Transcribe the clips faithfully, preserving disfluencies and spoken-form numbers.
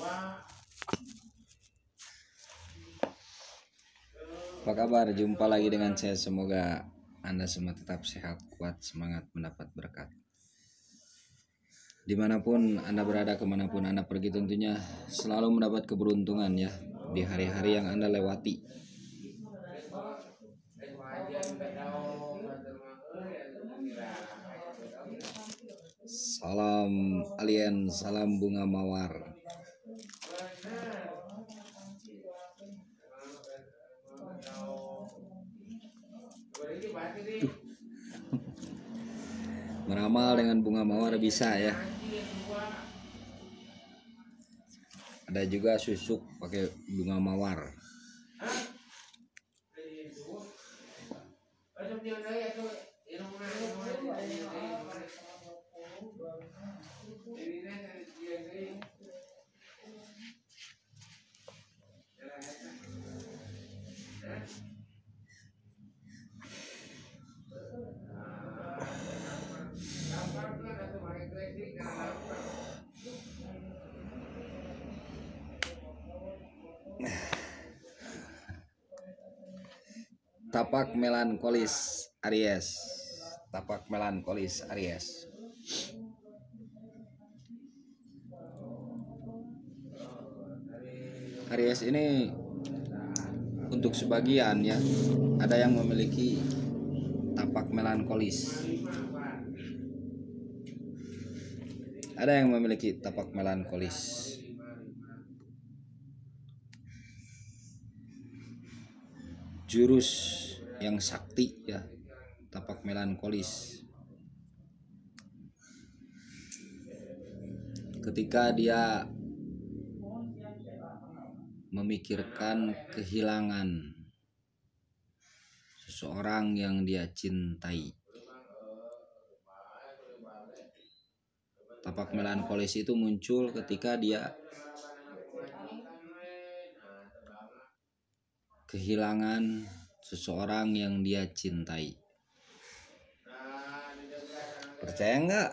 Apa kabar? Jumpa lagi dengan saya. Semoga Anda semua tetap sehat, kuat, semangat, mendapat berkat. Dimanapun Anda berada, kemanapun Anda pergi, tentunya selalu mendapat keberuntungan ya di hari-hari yang Anda lewati. Salam alien, salam bunga mawar. Tuh. Meramal dengan bunga mawar bisa ya. Ada juga susuk pakai bunga mawar. Tapak melankolis Aries. Tapak melankolis Aries. Aries ini untuk sebagian ya, ada yang memiliki tapak melankolis. Ada yang memiliki tapak melankolis. Jurus yang sakti ya, tapak melankolis. Ketika dia memikirkan kehilangan seseorang yang dia cintai. Tapak melankolis itu muncul ketika dia kehilangan seseorang yang dia cintai. Percaya nggak?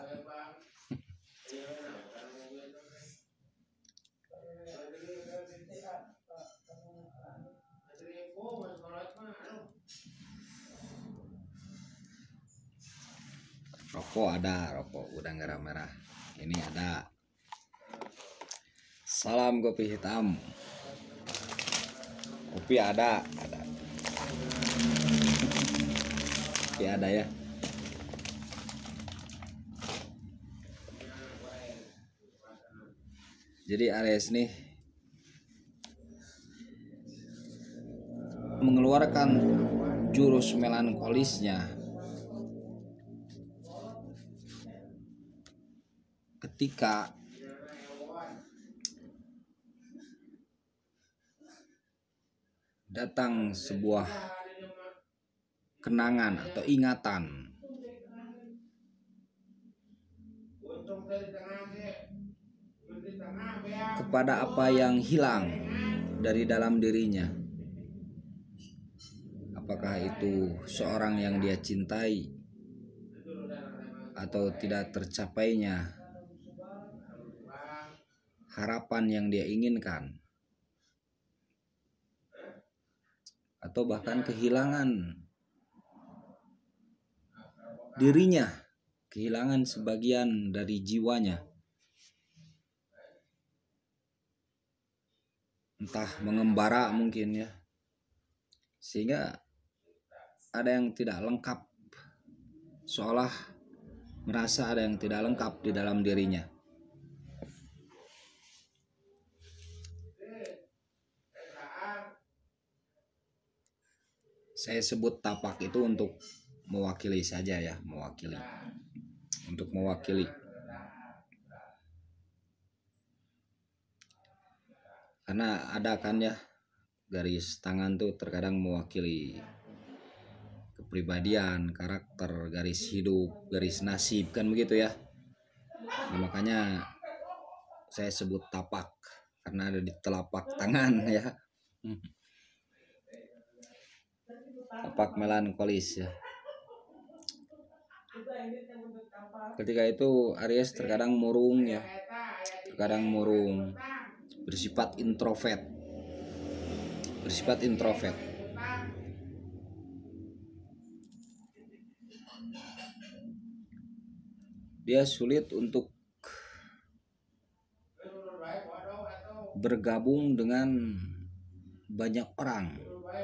Rokok ada, rokok udang garam merah. Ini ada. Salam kopi hitam. Kopi ada, ada. Kopi ada ya. Jadi Aries nih mengeluarkan jurus melankolisnya ketika datang sebuah kenangan atau ingatan kepada apa yang hilang dari dalam dirinya. Apakah itu seorang yang dia cintai atau tidak tercapainya harapan yang dia inginkan, atau bahkan kehilangan dirinya, kehilangan sebagian dari jiwanya, entah mengembara mungkin ya, sehingga ada yang tidak lengkap, seolah merasa ada yang tidak lengkap di dalam dirinya. Saya sebut tapak itu untuk mewakili saja ya, mewakili. Untuk mewakili. Karena ada kan ya, garis tangan tuh terkadang mewakili kepribadian, karakter, garis hidup, garis nasib, kan begitu ya. Nah, makanya saya sebut tapak karena ada di telapak tangan ya. Tapak melankolis ya. Ketika itu Aries terkadang murung ya, terkadang murung, bersifat introvert. Bersifat introvert. Dia sulit untuk bergabung dengan banyak orang.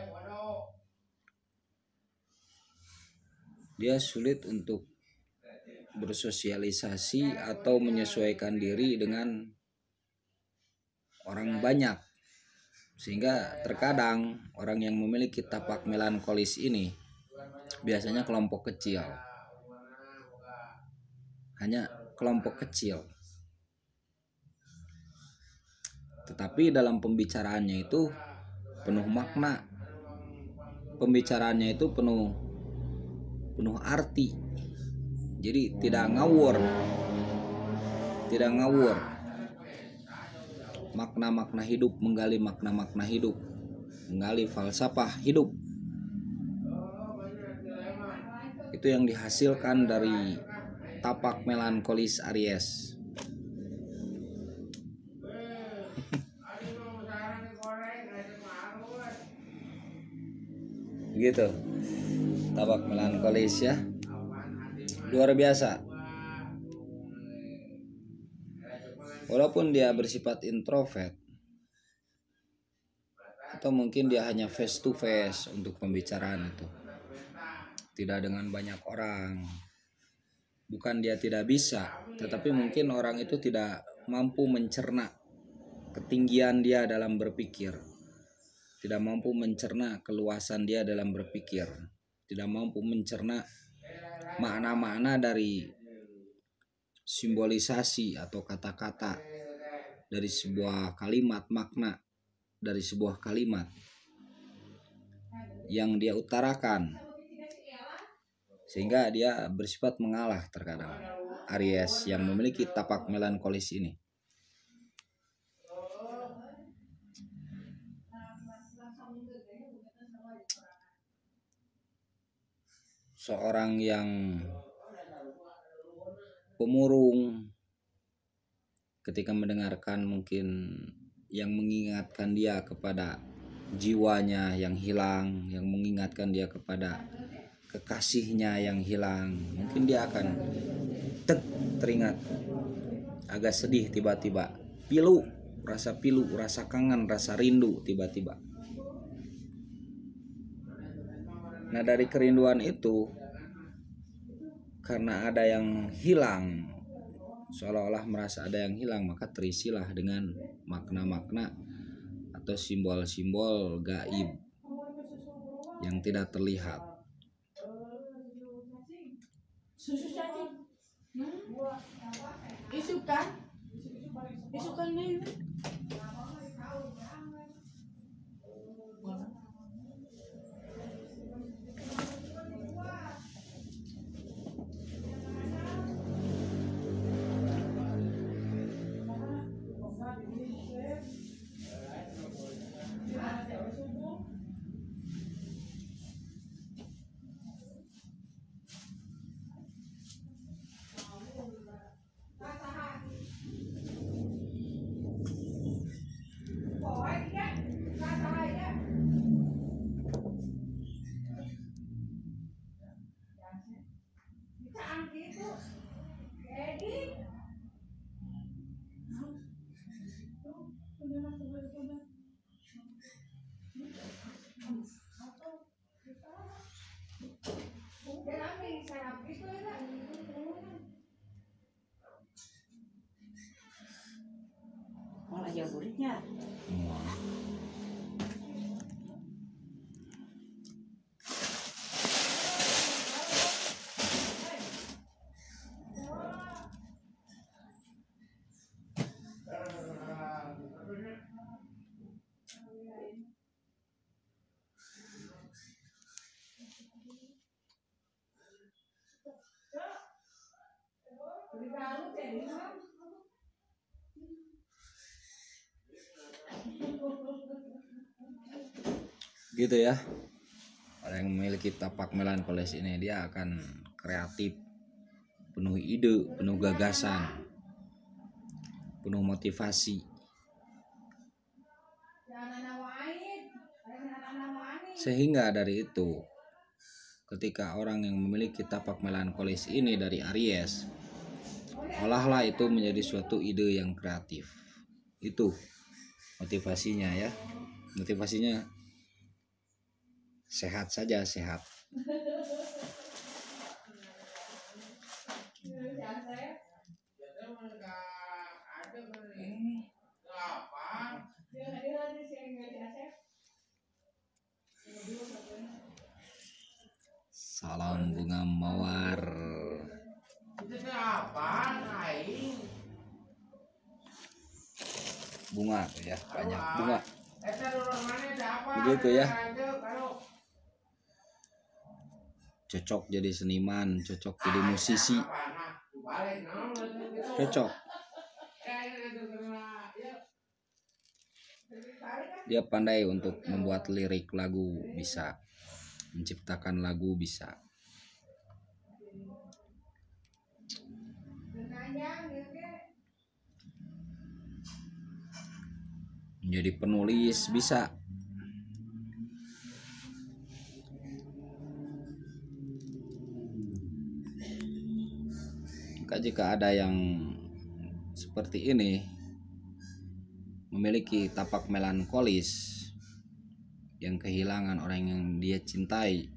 Dia sulit untuk bersosialisasi atau menyesuaikan diri dengan orang banyak. Sehingga terkadang orang yang memiliki tapak melankolis ini biasanya kelompok kecil. Hanya kelompok kecil. Tetapi dalam pembicaraannya itu penuh makna. Pembicaraannya itu penuh penuh arti. Jadi tidak ngawur. Tidak ngawur. Makna-makna hidup, menggali makna-makna hidup, menggali falsafah hidup. Itu yang dihasilkan dari tapak melankolis Aries. Begitu tapak melankolis ya, luar biasa. Walaupun dia bersifat introvert atau mungkin dia hanya face to face untuk pembicaraan itu, tidak dengan banyak orang. Bukan dia tidak bisa, tetapi mungkin orang itu tidak mampu mencerna ketinggian dia dalam berpikir. Tidak mampu mencerna keluasan dia dalam berpikir, tidak mampu mencerna makna-makna dari simbolisasi atau kata-kata dari sebuah kalimat, makna dari sebuah kalimat yang dia utarakan, sehingga dia bersifat mengalah terkadang. Aries yang memiliki tapak melankolis ini. Seorang yang pemurung ketika mendengarkan mungkin yang mengingatkan dia kepada jiwanya yang hilang, yang mengingatkan dia kepada kekasihnya yang hilang, mungkin dia akan tek, teringat, agak sedih tiba-tiba, pilu, rasa pilu, rasa kangen, rasa rindu tiba-tiba. Nah, dari kerinduan itu, karena ada yang hilang, seolah-olah merasa ada yang hilang, maka terisilah dengan makna-makna atau simbol-simbol gaib yang tidak terlihat. Susu cacing. Isukan. Isukan nih. Malah jauh buritnya. Gitu ya. Orang yang memiliki tapak melankolis ini, dia akan kreatif, penuh ide, penuh gagasan, penuh motivasi, Sehingga dari itu, ketika orang yang memiliki tapak melankolis ini dari Aries, olahlah itu menjadi suatu ide yang kreatif. Itu motivasinya ya. Motivasinya sehat saja, sehat. Salam bunga mawar. Bunga tuh ya, banyak bunga. Begitu ya. Cocok jadi seniman, cocok jadi musisi. Cocok. Dia pandai untuk membuat lirik lagu, bisa menciptakan lagu, bisa. Menjadi penulis bisa. Maka jika ada yang seperti ini, memiliki tapak melankolis, yang kehilangan orang yang dia cintai,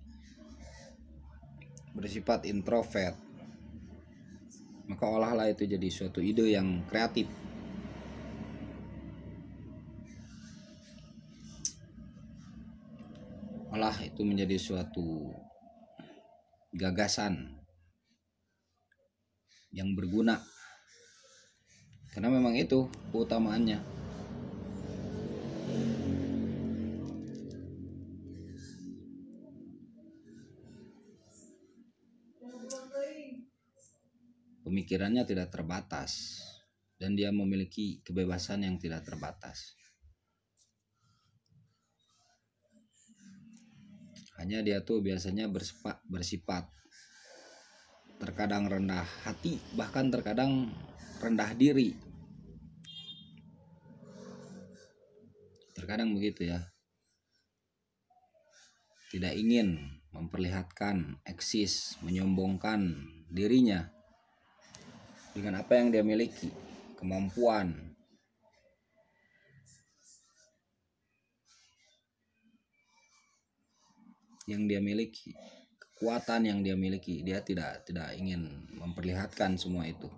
bersifat introvert, maka olahlah itu jadi suatu ide yang kreatif. Olah itu menjadi suatu gagasan yang berguna, karena memang itu keutamaannya. Pemikirannya tidak terbatas dan dia memiliki kebebasan yang tidak terbatas. Hanya dia tuh biasanya bersifat, bersifat terkadang rendah hati, bahkan terkadang rendah diri. Terkadang begitu ya. Tidak ingin memperlihatkan, eksis, menyombongkan dirinya dengan apa yang dia miliki, kemampuan. Yang dia miliki, kekuatan yang dia miliki, dia tidak tidak ingin memperlihatkan semua itu.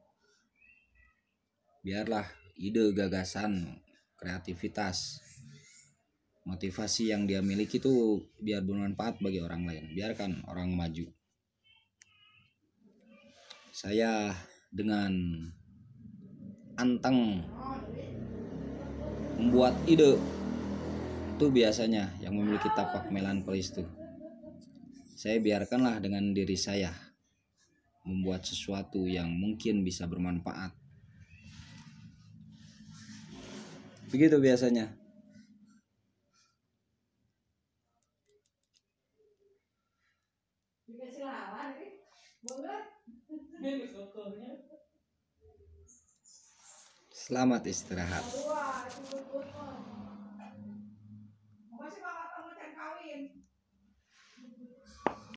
Biarlah ide, gagasan, kreativitas, motivasi yang dia miliki itu biar bermanfaat bagi orang lain. Biarkan orang maju. Saya dengan anteng membuat ide itu biasanya yang memiliki tapak melankolis itu. Saya biarkanlah dengan diri saya membuat sesuatu yang mungkin bisa bermanfaat. Begitu biasanya. Selamat istirahat.